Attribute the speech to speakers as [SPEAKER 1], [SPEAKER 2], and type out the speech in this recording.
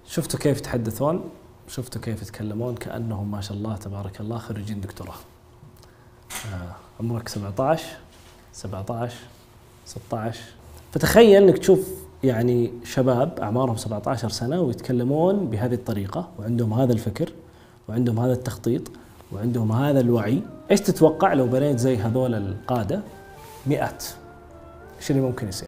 [SPEAKER 1] شفتوا كيف يتحدثون؟ شفتوا كيف يتكلمون؟ كأنهم ما شاء الله تبارك الله خريجين دكتوراه. عمرك 17 16. فتخيل انك تشوف يعني شباب اعمارهم 17 سنه ويتكلمون بهذه الطريقه وعندهم هذا الفكر وعندهم هذا التخطيط وعندهم هذا الوعي. ايش تتوقع لو بنيت زي هذول القاده مئات؟ ايش اللي ممكن يصير؟